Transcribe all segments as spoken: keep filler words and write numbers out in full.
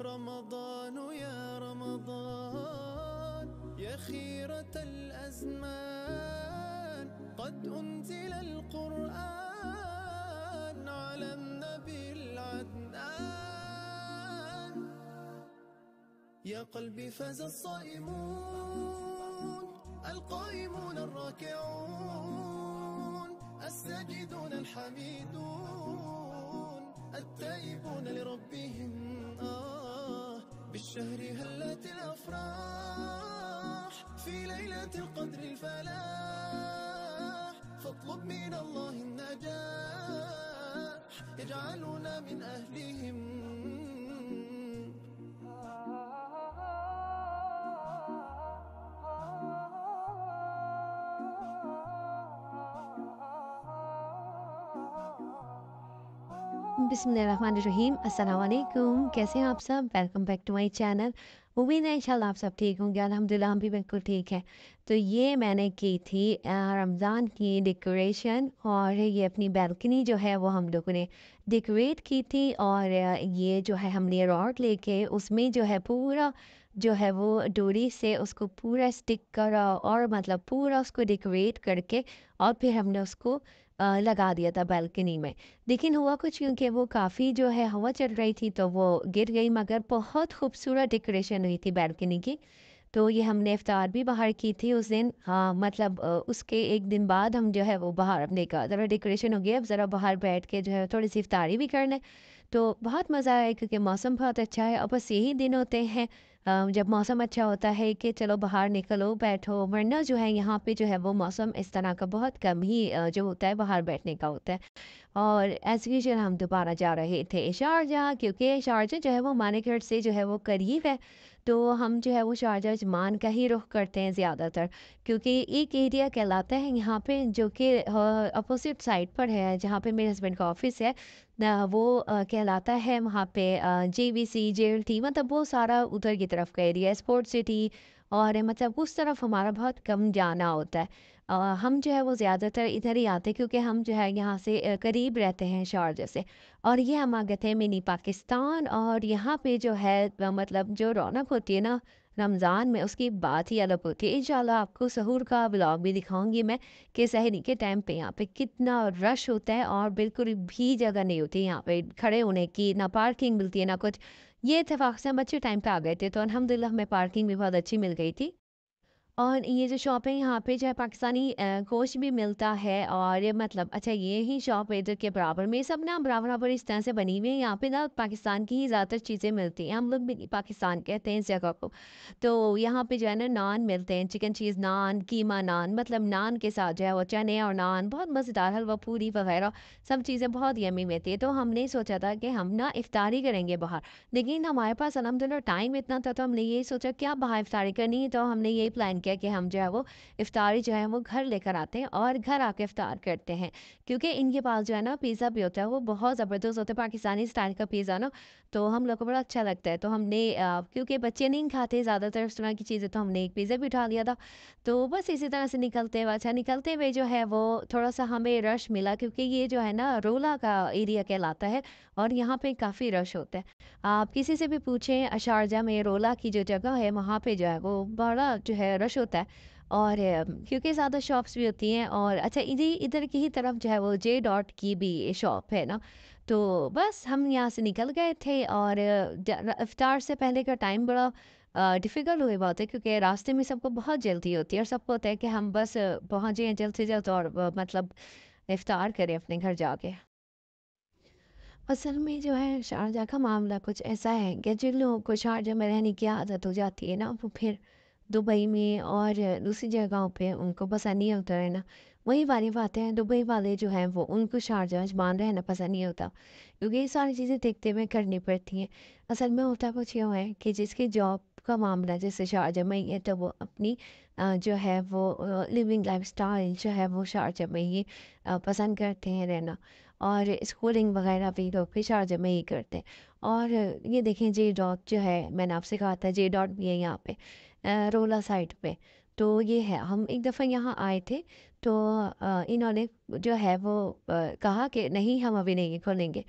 رمضان يا رمضان يا خيرة الأزمان قد أنزل القرآن على النبي العدنان يا قلبي فاز الصائمون القائمون الراكعون الساجدون الحميدون التائبون لربهم آه بالشهر هلت الأفراح في ليلة القدر الفلاح فاطلب من الله النجاح يجعلنا من أهلهم. बिस्मिल्लाहिर्रहमानिर्रहीम अस्सलाम वालेकुम। कैसे हैं आप सब? Welcome back to my channel. उम्मीद है इंशाल्लाह आप सब ठीक होंगे। अल्हम्दुलिल्लाह हम भी बिल्कुल ठीक है। तो ये मैंने की थी अ, रमज़ान की डेकोरेशन, और ये अपनी बैल्कनी जो है वो हम लोगों ने डेकोरेट की थी। और अ, ये जो है हमने रॉड लेके उसमें जो है पूरा जो है वो डोरी से उसको पूरा स्टिक करा, और मतलब पूरा उसको डेकोरेट करके और फिर हमने उसको अ, लगा दिया था बैल्कनी में। लेकिन हुआ कुछ, क्योंकि वो काफ़ी जो है हवा चल रही थी तो वो गिर गई, मगर बहुत खूबसूरत डेकोरेशन हुई थी बैल्कनी की। तो ये हमने इफ्तार भी बाहर की थी उस दिन। हाँ, मतलब अ, उसके एक दिन बाद हम जो है वो बाहर अपने कहा ज़रा डेकोरेशन हो गया, अब ज़रा बाहर बैठ के जो है थोड़ी सी इफ्तारी भी कर लें। तो बहुत मज़ा आया क्योंकि मौसम बहुत अच्छा है। और बस यही दिन होते हैं अ, जब मौसम अच्छा होता है कि चलो बाहर निकलो बैठो, वरना जो है यहाँ पे जो है वो मौसम इस तरह का बहुत कम ही अ, जो होता है बाहर बैठने का होता है। और एज़ यूजुअल हम दोबारा जा रहे थे शारजाह, क्योंकि शारजाह जो है वो मानेकगढ़ से जो है वो करीब है। तो हम जो है वो शारजाह अजमान का ही रुख करते हैं ज़्यादातर, क्योंकि एक एरिया कहलाता है यहाँ पे जो कि अपोजिट साइड पर है, जहाँ पे मेरे हस्बैंड का ऑफिस है ना, वो अ, कहलाता है वहाँ पे J V C J L T, मतलब वो सारा उधर की तरफ का एरिया है, स्पोर्ट्स सिटी। और मतलब उस तरफ हमारा बहुत कम जाना होता है। अ, हम जो है वो ज़्यादातर इधर ही आते हैं, क्योंकि हम जो है यहाँ से अ, करीब रहते हैं शारजा से। और ये हम आ गए थे मिनी पाकिस्तान, और यहाँ पे जो है अ, मतलब जो रौनक होती है ना रमज़ान में, उसकी बात ही अलग होती है। इंशाल्लाह आपको सहूर का व्लॉग भी दिखाऊंगी मैं कि सहरी के टाइम पे यहाँ पे कितना रश होता है, और बिल्कुल भी जगह नहीं होती यहाँ पे खड़े होने की, ना पार्किंग मिलती है ना कुछ। ये इत्तेफाक से हम अच्छे टाइम पे आ गए थे, तो अल्हम्दुलिल्लाह हमें पार्किंग भी बहुत अच्छी मिल गई थी। और ये जो शॉप है यहाँ पे जो है पाकिस्तानी अ, गोश्त भी मिलता है। और ये मतलब अच्छा, ये ही शॉप है इधर के बराबर में, सब ना बराबर बराबर इस तरह से बनी हुई है। यहाँ पे ना पाकिस्तान की ही ज़्यादातर चीज़ें मिलती हैं, हम लोग भी पाकिस्तान कहते हैं इस जगह को। तो यहाँ पे जो है ना नान मिलते हैं, चिकन चीज़ नान, कीमा नान, मतलब नान के साथ जो है वो चने और नान, बहुत मज़ेदार हलवा पूरी वगैरह सब चीज़ें बहुत यम्मी मिलती है। तो हमने सोचा था कि हम ना इफ्तारी करेंगे बाहर, लेकिन हमारे पास अल्हम्दुलिल्लाह टाइम इतना था, तो हमने यही सोचा क्या बाहर इफ्तारी करनी है। तो हमने यही प्लान किया कि हम जो है वो इफ्तारी जो है वो घर लेकर आते हैं और घर आके इफ्तार करते हैं, क्योंकि इनके पास जो है ना पिज़्ज़ा भी होता है, वो बहुत ज़बरदस्त होता है पाकिस्तानी स्टाइल का पिज़्ज़ा ना। तो हम लोग को बड़ा अच्छा लगता है। तो हमने अ, क्योंकि बच्चे नहीं खाते ज़्यादातर इस तरह की चीज़ें, तो हमने एक पिज़्ज़ा भी उठा लिया था। तो बस इसी तरह से निकलते हुए अच्छा निकलते हुए जो है वो थोड़ा सा हमें रश मिला, क्योंकि ये जो है ना रोला का एरिया कहलाता है, और यहाँ पे काफ़ी रश होता है। आप किसी से भी पूछें शारजा में रोला की जो जगह है वहाँ पे जो है वो बड़ा जो है रश होता है। और अ, क्योंकि ज़्यादा शॉप्स भी होती हैं। और अच्छा इधर इधर की ही तरफ जो है वो जे डॉट की भी शॉप है ना। तो बस हम यहाँ से निकल गए थे। और अ, ज- इफ्तार से पहले का टाइम बड़ा डिफ़िकल्ट हुई बात है, क्योंकि रास्ते में सबको बहुत जल्दी होती है, और सबको होता है कि हम बस अ, पहुँच जाएं जल्द से जल्द, और अ, मतलब इफ्तार करें अपने घर जाके। असल में जो है शारजा का मामला कुछ ऐसा है कि जिन लोगों को शारजा में रहने की आदत हो जाती है ना, वो फिर दुबई में और दूसरी जगहों पे उनको पसंद नहीं होता रहना। वही वाली बातें हैं, दुबई वाले जो हैं वो उनको शारजा अजमान रहना पसंद नहीं होता, क्योंकि ये सारी चीज़ें देखते हुए करनी पड़ती हैं। असल में होता कुछ यूँ है कि जिसकी जॉब का मामला जैसे शारजा में ही है, तो वो अपनी अ, जो है वो लिविंग लाइफ स्टाइल जो है वो शारजा में ही अ, पसंद करते हैं रहना। और स्कूलिंग वगैरह भी लोग भी शारजा में ही करते हैं। और ये देखें जे डॉट जो है, मैंने आपसे कहा था जे डॉट भी है यहाँ पे अ, रोला साइड पे। तो ये है, हम एक दफ़ा यहाँ आए थे। तो अ, इन्होंने जो है वो अ, कहा कि नहीं हम अभी नहीं खोलेंगे।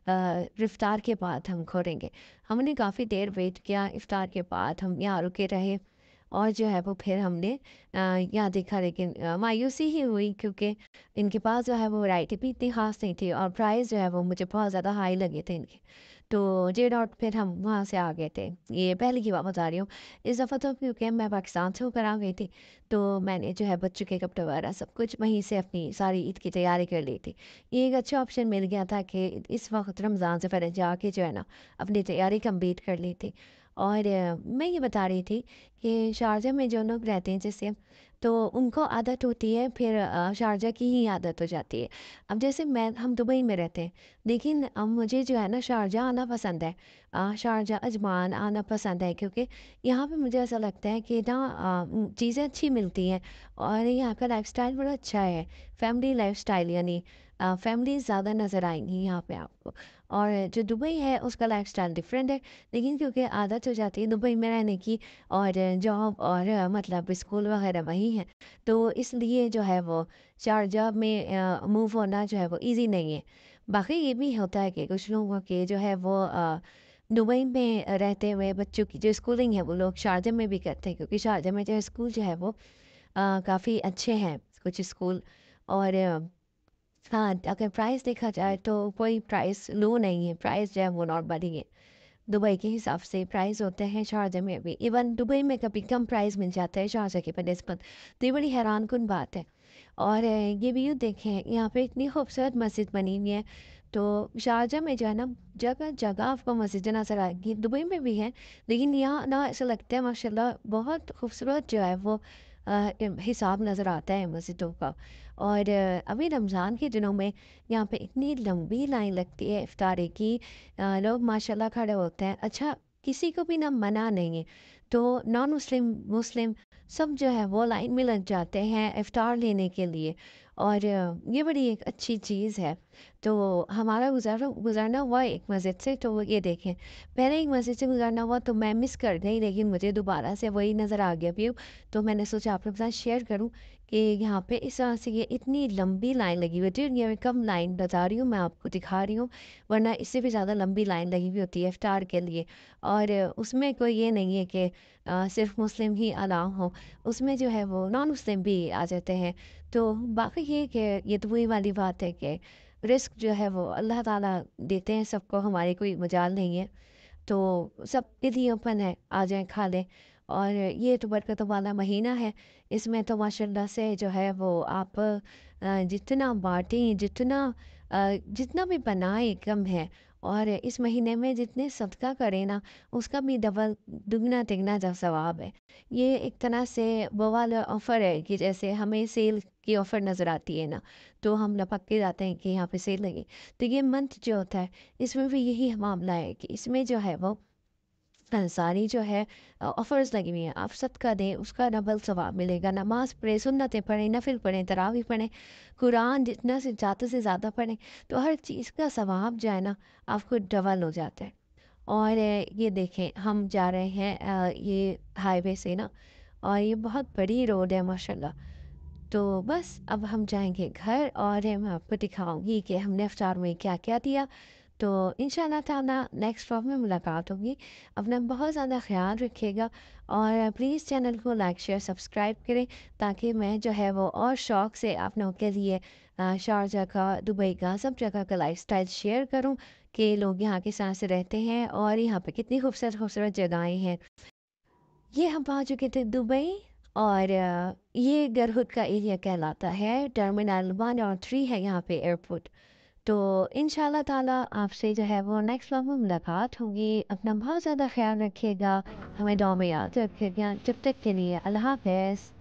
इफ्तार के बाद हम खोलेंगे। हमने काफ़ी देर वेट किया, इफ्तार के बाद हम यहाँ रुके रहे और जो है वो फिर हमने अ, यहाँ देखा, लेकिन अ, मायूसी ही हुई क्योंकि इनके पास जो है वो वैरायटी भी इतनी ख़ास नहीं थी और प्राइस जो है वो मुझे बहुत ज़्यादा हाई लगे थे इनके। तो जे डॉट फिर हम वहाँ से आ गए थे। ये पहले की बात बता रही हूँ। इस दफ़ा तो क्योंकि मैं पाकिस्तान से होकर आ गई थी, तो मैंने जो है बच्चों के कपड़े वगैरह सब कुछ वहीं से अपनी सारी ईद की तैयारी कर ली थी। ये एक अच्छा ऑप्शन मिल गया था कि इस वक्त रमज़ान से पहले जाके जो है ना अपनी तैयारी कंप्लीट कर ली थी। और अ, मैं ये बता रही थी कि शारजा में जो लोग रहते हैं जैसे, तो उनको आदत होती है फिर अ, शारजा की ही आदत हो जाती है। अब जैसे मैं हम दुबई में रहते हैं, लेकिन अब मुझे जो है ना शारजा आना पसंद है। अ, शारजा अजमान आना पसंद है क्योंकि यहाँ पे मुझे ऐसा लगता है कि ना अ, चीज़ें अच्छी मिलती हैं और यहाँ का लाइफस्टाइल बड़ा अच्छा है। फैमिली लाइफस्टाइल, यानी अ, फैमिलीज़ ज़्यादा नज़र आएँगी यहाँ पे आपको। और जो दुबई है उसका लाइफस्टाइल डिफरेंट है, लेकिन क्योंकि आदत हो जाती है दुबई में रहने की और जॉब और अ, मतलब स्कूल वगैरह वहीं हैं, तो इसलिए जो है वो शारजाह में अ, मूव होना जो है वो ईज़ी नहीं है। बाकी ये भी होता है कि कुछ लोगों के जो है वो अ, दुबई में रहते हुए बच्चों की जो स्कूलिंग है वो लोग शारजाह में भी करते हैं, क्योंकि शारजाह में जो स्कूल जो है वो अ, काफ़ी अच्छे हैं कुछ स्कूल। और अ, हाँ, अगर प्राइस देखा जाए तो कोई प्राइस लो नहीं है, प्राइस जो है वो नॉर्मल ही है। दुबई के हिसाब से प्राइस होते हैं शारजा में भी, इवन दुबई में कभी कम प्राइस मिल जाता है शारजा के बनस्बत। तो ये बड़ी हैरान कुन बात है। और अ, ये व्यू देखें, यहाँ पे इतनी खूबसूरत मस्जिद बनी हुई है। तो शारजा में जो है ना जगह जगह आपको मस्जिदें नज़र आएंगी, दुबई में भी है, लेकिन यहाँ ना ऐसा लगता है माशाल्लाह बहुत खूबसूरत जो है वो अ, इम- हिसाब नज़र आता है मस्जिदों का। और अ, अभी रमज़ान के दिनों में यहाँ पे इतनी लंबी लाइन लगती है इफ्तारी की। अ, लोग माशाल्लाह खड़े होते हैं। अच्छा, किसी को भी ना मना नहीं है, तो नॉन मुस्लिम मुस्लिम सब जो है वो लाइन में लग जाते हैं इफ्तार लेने के लिए। और अ, ये बड़ी एक अच्छी चीज़ है। तो हमारा गुजारा गुजरना हुआ एक मस्जिद से, तो वो ये देखें, पहले एक मस्जिद से गुजरना हुआ तो मैं मिस कर गई, लेकिन मुझे दोबारा से वही नज़र आ गया व्यू। तो मैंने सोचा आपके साथ शेयर करूं कि यहाँ पे इस तरह से ये इतनी लंबी लाइन लगी हुई थी। ये मैं कम लाइन बता रही हूँ, मैं आपको दिखा रही हूँ, वरना इससे भी ज़्यादा लंबी लाइन लगी हुई होती है इफ्तार के लिए। और उसमें कोई ये नहीं है कि अ, सिर्फ मुस्लिम ही अलाउ हो, उसमें जो है वो नॉन मुस्लिम भी आ जाते हैं। तो बाकी ये कि ये तो वही वाली बात है कि रिस्क जो है वो अल्लाह ताला देते हैं सबको, हमारे कोई मजाल नहीं है। तो सब के लिए ओपन है, आ जाएँ खा लें। और ये तो बरकतों वाला महीना है, इसमें तो माशाल्लाह से जो है वो आप अ, जितना बाँटें, जितना अ, जितना भी बनाएँ कम है। और इस महीने में जितने सदका करें ना, उसका भी डबल दुगना तिगना जब सवाब है। ये एक तरह से वो वाला ऑफ़र है कि जैसे हमें सेल की ऑफ़र नज़र आती है ना, तो हम लपक के जाते हैं कि यहाँ पे सेल लगी। तो ये मंथ जो होता है, इसमें भी यही मामला है कि इसमें जो है वो अ, सारी जो है अ, ऑफ़र्स लगी हुई हैं। आप सदका दें, उसका डबल सवाब मिलेगा। नमाज़ पढ़ें, सुन्नतें पढ़ें, नफ़िल पढ़ें, तरावी पढ़ें, कुरान जितना से ज़्यादा से ज़्यादा पढ़ें, तो हर चीज़ का सवाब जो है ना आपको डबल हो जाता है। और अ, ये देखें, हम जा रहे हैं अ, ये हाईवे से ना, और ये बहुत बड़ी रोड है माशाल्लाह। तो बस अब हम जाएँगे घर और मैं आपको दिखाऊँगी कि हमने इफ्तार में क्या-क्या दिया। तो इंशाल्लाह ताला नेक्स्ट व्लॉग में मुलाकात होगी। अपना बहुत ज़्यादा ख़्याल रखिएगा और प्लीज़ चैनल को लाइक, शेयर, सब्सक्राइब करें, ताकि मैं जो है वो और शौक से आप लोगों के लिए अ, शारजा का, दुबई का, सब जगह का लाइफ़स्टाइल शेयर करूँ कि लोग यहाँ किस तरह से रहते हैं और यहाँ पे कितनी खूबसूरत-खूबसूरत जगहें हैं। ये हम पहुँच चुके थे दुबई। और अ, ये गरहुद का एरिया कहलाता है। टर्मिनल वन और थ्री है यहाँ पे एयरपोर्ट। तो इंशाल्लाह ताला आपसे जो है वो नेक्स्ट व्लॉग में मुलाकात होगी। अपना बहुत ज़्यादा ख्याल रखिएगा, हमें दुआ में याद रखिएगा। जब तक के लिए अल्लाह हाफ़िज़।